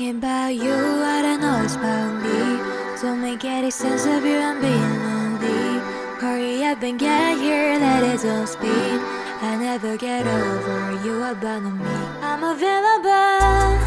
Thinking about you, I don't know it's about me. Don't make any sense of you, I'm being lonely. Hurry up and get here, let it all speed. I never get over you, abandon me. I'm available.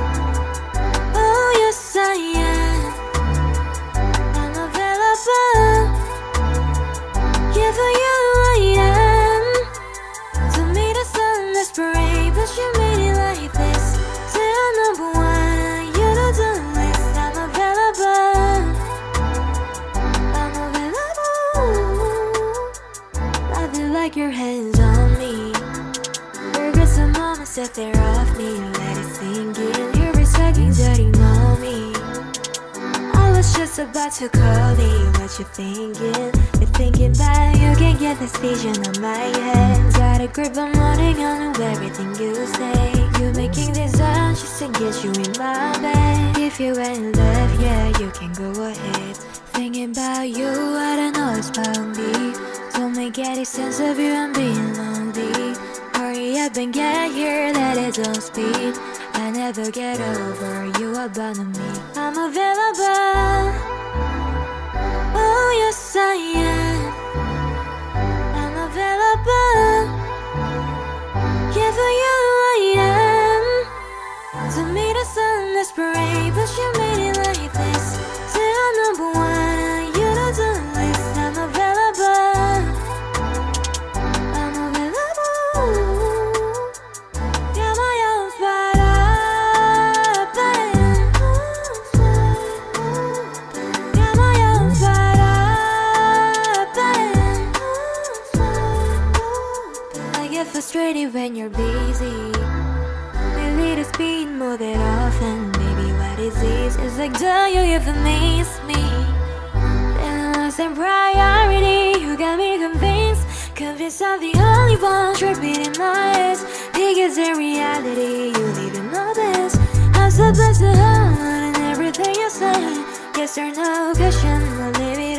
Oh yes I am. I'm available. Yeah, for you I am. To me the sun is bright, but you made it like this. Say I'm number one, you don't do this. I'm available. I'm available. I feel like your hands on me. Regret some moments that they're off me. Let it sink in. You're respecting dirty mommy. I was just about to call me. What you thinking? You're thinking about you can't get this vision on my head. Got a grip on morning, I know everything you say. You making this up just to get you in my bed. If you ain't left, yeah, you can go ahead. Thinking about you, I don't know it's about me. Don't make any sense of you, I'm being lonely. Hurry up and get here, let it all speed. I never get over you, abandon me. I'm available. Oh yes I am. I'm available. Yeah, for you I am. To me the sun is bright, but you made it like this. Say I'm number one, you don't do this. I'm available. I'm available. Yeah, my arms wide open. Yeah, my arms wide open. I get frustrated when you're busy. Maybe the speed more than often. Baby, what is this? It's like, do you even miss me? Then lost in priority. You got me convinced. Convinced I'm the only one tripping in my head. Because in reality, you didn't know this. I'm supposed to hold on everything you said. Yes or no question, we'll leave it